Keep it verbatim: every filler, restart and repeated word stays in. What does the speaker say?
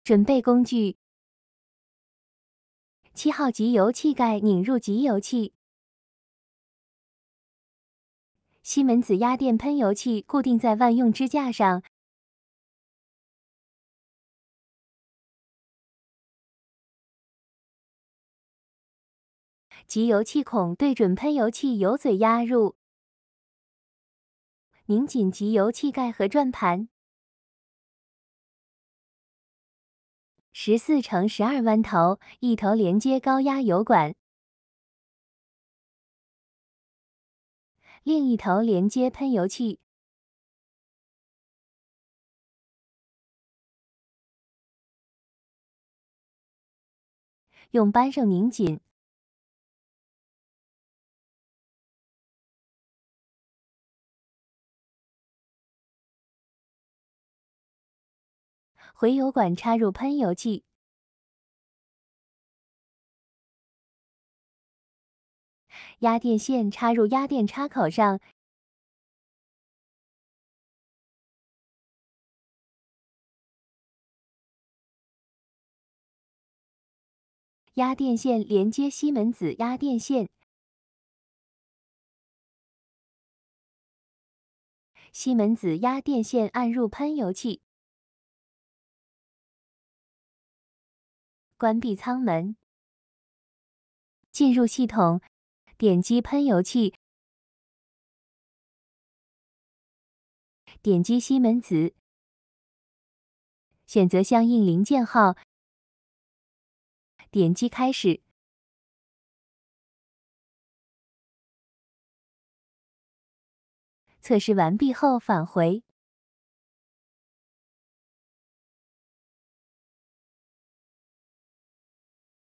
准备工具：七号集油器盖拧入集油器，西门子压电喷油器固定在万用支架上，集油器孔对准喷油器油嘴压入，拧紧集油器盖和转盘。十四乘十二弯头，一头连接高压油管，另一头连接喷油器。用扳手拧紧。回油管插入喷油器，压电线插入压电插口上，压电线连接西门子压电线，西门子压电线按入喷油器，关闭舱门，进入系统，点击喷油器，点击西门子，选择相应零件号，点击开始。测试完毕后返回。